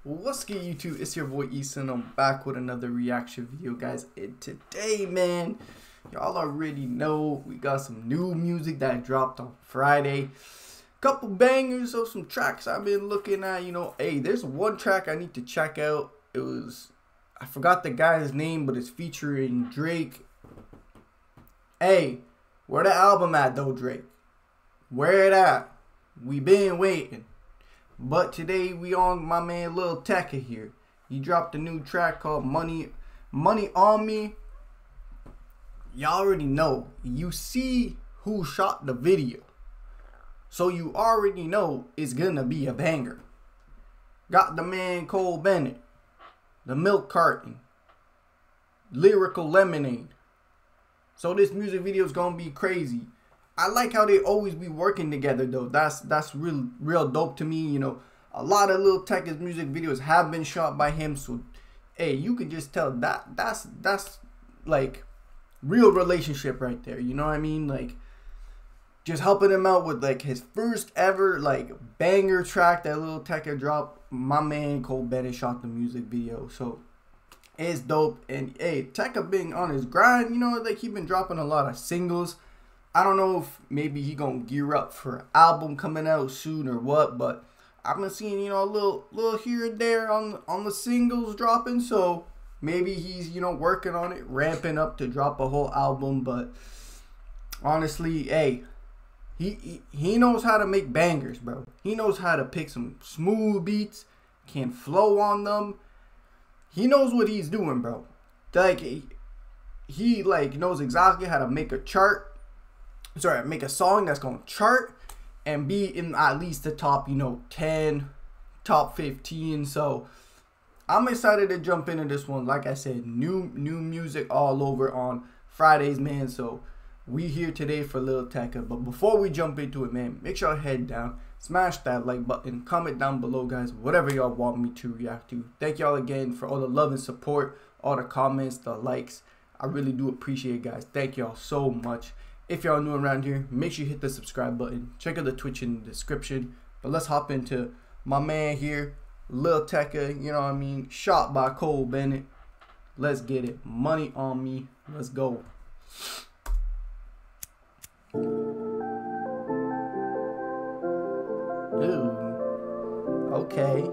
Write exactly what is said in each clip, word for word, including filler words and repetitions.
What's good, YouTube? It's your boy Easton. I'm back with another reaction video, guys. And today, man, y'all already know we got some new music that dropped on Friday. Couple bangers of some tracks I've been looking at. You know, hey, there's one track I need to check out. It was, I forgot the guy's name, but it's featuring Drake. Hey, where the album at though, Drake? Where it at? We been waiting. But today we on my man Lil Tecca here. He dropped a new track called Money Money on Me. Y'all already know. You see who shot the video, so you already know it's gonna be a banger. Got the man Cole Bennett, the Milk Carton, Lyrical Lemonade. So this music video is gonna be crazy. I like how they always be working together though. That's that's real real dope to me. You know, a lot of Lil Tecca's music videos have been shot by him. So hey, you can just tell that that's that's like real relationship right there. You know what I mean? Like just helping him out with like his first ever like banger track that Lil Tecca dropped. My man Cole Bennett shot the music video. So it's dope. And hey, Tecca being on his grind, you know, like he been dropping a lot of singles. I don't know if maybe he gonna gear up for an album coming out soon or what, but I've been seeing, you know, a little little here and there on on the singles dropping, so maybe he's, you know, working on it, ramping up to drop a whole album. But honestly, hey, he he, he knows how to make bangers, bro. He knows how to pick some smooth beats, can flow on them. He knows what he's doing, bro. Like he, he like knows exactly how to make a chart. Sorry, make a song that's gonna chart and be in at least the top, you know, ten, top fifteen. So I'm excited to jump into this one. Like I said, new new music all over on Fridays, man. So we here today for Lil Tecca. But before we jump into it, man, make sure y'all head down, smash that like button, comment down below, guys, whatever y'all want me to react to. Thank y'all again for all the love and support, all the comments, the likes. I really do appreciate it, guys. Thank y'all so much. If y'all new around here, make sure you hit the subscribe button. Check out the Twitch in the description. But let's hop into my man here, Lil Tecca, you know what I mean? Shot by Cole Bennett. Let's get it. Money on Me. Let's go. Ooh. Okay.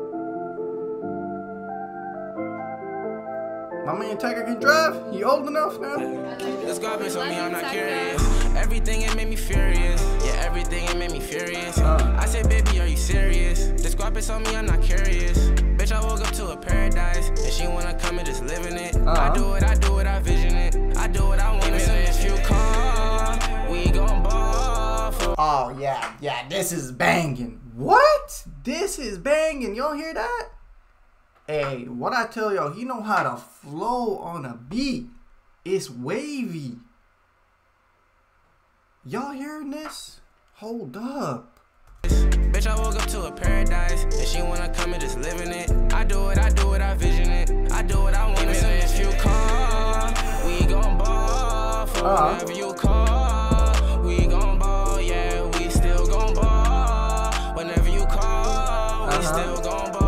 My man Tecca can drive. He old enough now. This garbage on me, I'm not curious. Everything it made me furious. Yeah, everything it made me furious. Uh, I said, baby, are you serious? This garbage on me, I'm not curious. Bitch, I woke up to a paradise, and she wanna come and just live in it. Uh -huh. I do it, I do it, I vision it. I do what I want. Even if you come, we gon' ball for. Oh yeah, yeah, this is banging. What? This is banging. Y'all hear that? Hey, what I tell y'all, he know how to flow on a beat. It's wavy. Y'all hearing this? Hold up. Bitch, I woke up to a paradise, and she wanna come and just live in it. I do it, I do it, I vision it. I do what I want. Even if you call, we gon' ball for uh-huh. Whenever you call, we gon' ball. Yeah, we still gon' ball. Whenever you call, we uh-huh. still gon' ball.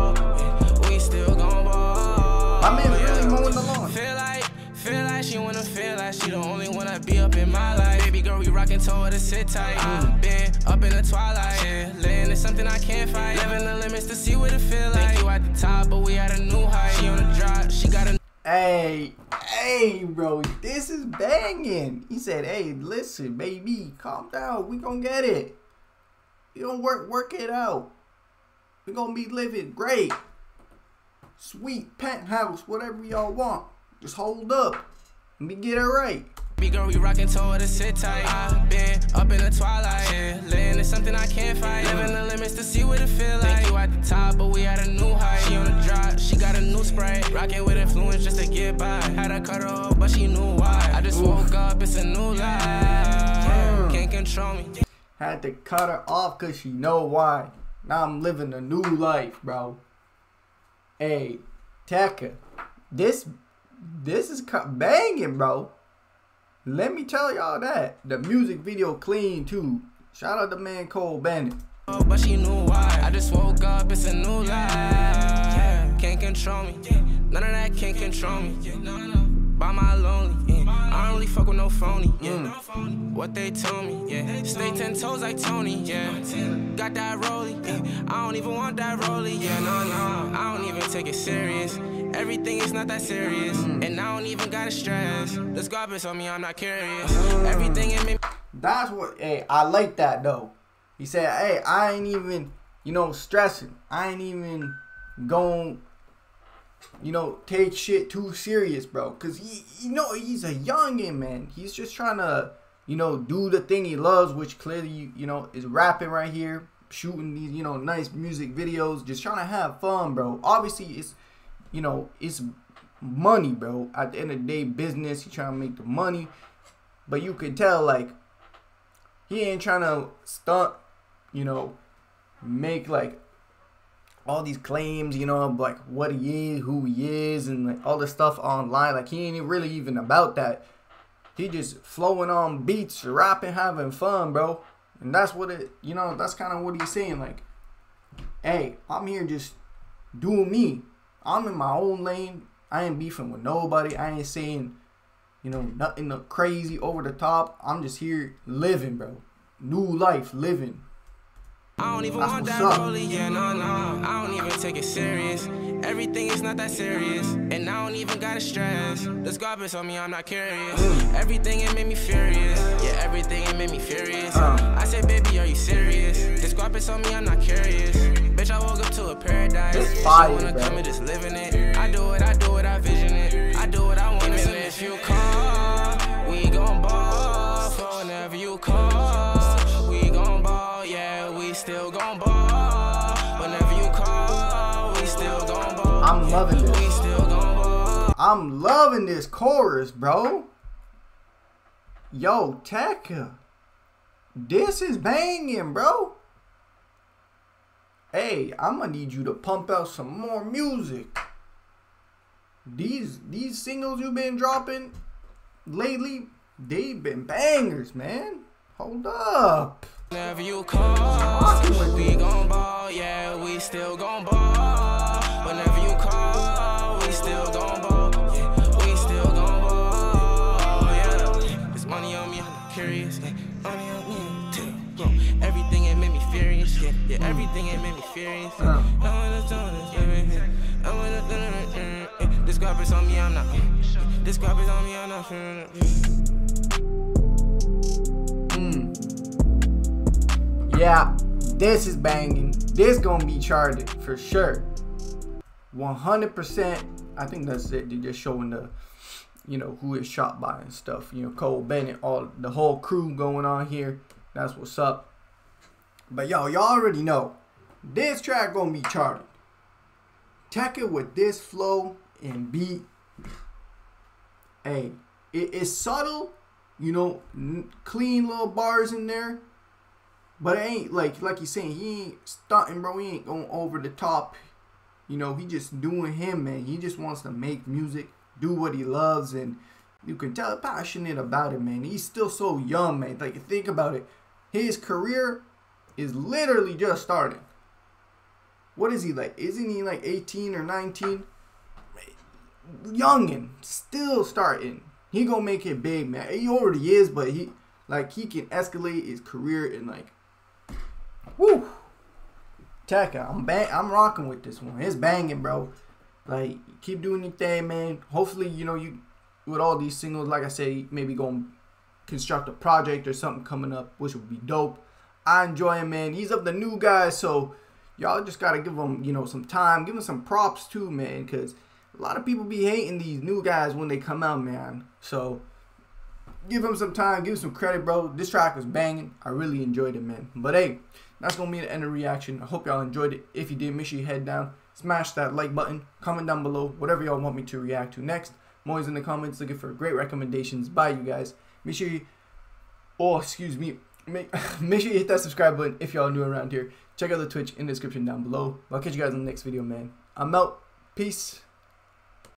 She wanna feel like she the only one that be up in my life. Baby girl, we rockin', told her to sit tight. I've been up in the twilight. Yeah, living is something I can't fight. Living the limits to see what it feel like. Think you at the top, but we at a new height. She on the drop, she got a. Hey, hey, bro, this is banging. He said, hey, listen, baby, calm down. We gonna get it. You don't work, work it out. We gonna be living great. Sweet penthouse, whatever y'all want. Just hold up. Let me get it right. Big girl, we rockin', told her to sit tight. I've been up in the twilight. Yeah, living is something I can't fight. Living the limits to see what it feel like. Think you at the top, but we at a new height. She on the drop, she got a new spray. Rockin' with influence just to get by. Had to cut her off, but she knew why. I just Oof. woke up, it's a new life. Mm. Can't control me. Had to cut her off cause she know why. Now I'm living a new life, bro. Hey, Tecca, this this is banging, bro. Let me tell y'all that. The music video clean too. Shout out to man Cole Bennett. But she knew why. I just woke up, it's a new life. control me. None of that can control me. By my lonely, yeah. I don't really fuck with no phony, yeah. Mm. What they told me, yeah. Stay ten toes like Tony, yeah. Got that rollie, yeah. I don't even want that rollie, yeah. No, no, I don't even take it serious. Everything is not that serious, mm. and I don't even gotta stress. This garbage on me, I'm not curious. Mm. Everything in me. That's what. Hey, I like that though. He said, "Hey, I ain't even, you know, stressing. I ain't even going." You know, take shit too serious, bro. Cause he, you know, he's a youngin', man. He's just trying to, you know, do the thing he loves, which clearly, you know, is rapping right here, shooting these, you know, nice music videos, just trying to have fun, bro. Obviously, it's, you know, it's money, bro. At the end of the day, business. He's trying to make the money, but you can tell, like, he ain't trying to stunt, you know, make like all these claims, you know, of like what he is, who he is, and like all this stuff online. Like, he ain't really even about that. He just flowing on beats, rapping, having fun, bro. And that's what it, you know, that's kind of what he's saying. Like, hey, I'm here just doing me. I'm in my own lane. I ain't beefing with nobody. I ain't saying, you know, nothing crazy over the top. I'm just here living, bro. New life, living. I don't even want that rollie, yeah, no, no. I don't even take it serious. Everything is not that serious, and I don't even gotta stress. This garbage on me, I'm not curious. Mm. Everything it made me furious. Yeah, everything it made me furious. Uh. I said, baby, are you serious? This garbage on me, I'm not curious. Bitch, I woke up to a paradise. This fire, wanna bro. come and just live in it. I do it, I do it, I vision it. I do what I want. Even if you call, we gon' ball. For whenever you call, we gon' ball. Yeah, we still gon' ball. Whenever you call, we still gon' ball. I'm loving this. We still gon' ball. I'm loving this chorus, bro. Yo, Tekka, this is banging, bro. Hey, I'm gonna need you to pump out some more music. These these singles you've been dropping lately, they've been bangers, man. Hold up. Whenever you call, we gon' ball. Yeah, we still gon' ball. Whenever you call, we still gon' ball. Yeah, we still gon' ball. Yeah, it's money on me, I'm not curious. Yeah, money on me, too. Bro, everything it made me furious. Yeah, yeah, everything it made me furious. Yeah. Uh. I wanna do this, baby. I wanna do it. This garbage on me, I'm not. This garbage on me, I'm not. Mm. Yeah, this is banging. This gonna be charted for sure. one hundred percent. I think that's it. They're just showing the, you know, who is shot by and stuff. You know, Cole Bennett, all the whole crew going on here. That's what's up. But yo, y'all already know this track gonna be charted. Tekka with this flow and beat. Hey, it, it's subtle, you know, n clean little bars in there. But it ain't like like he's saying, he ain't stunting, bro. He ain't going over the top. You know, he just doing him, man. He just wants to make music, do what he loves, and you can tell passionate about it, man. He's still so young, man. Like, think about it. His career is literally just starting. What is he like? Isn't he like eighteen or nineteen? Youngin', still starting. He gonna make it big, man. He already is, but he like he can escalate his career and like, woo. Tekka, I'm bang, I'm rocking with this one. It's banging, bro. Like, keep doing your thing, man. Hopefully, you know, you with all these singles, like I say, maybe gonna construct a project or something coming up, which would be dope. I enjoy him, man. He's up the new guy, so y'all just gotta give him, you know, some time. Give him some props too, man, because a lot of people be hating these new guys when they come out, man. So give him some time, give him some credit, bro. This track was banging. I really enjoyed it, man. But hey, that's gonna be the end of the reaction. I hope y'all enjoyed it. If you did, make sure you head down, smash that like button, comment down below whatever y'all want me to react to next. I'm always in the comments looking for great recommendations by you guys. Make sure you, oh excuse me, make make sure you hit that subscribe button if y'all new around here. Check out the Twitch in the description down below. I'll catch you guys in the next video, man. I'm out. Peace.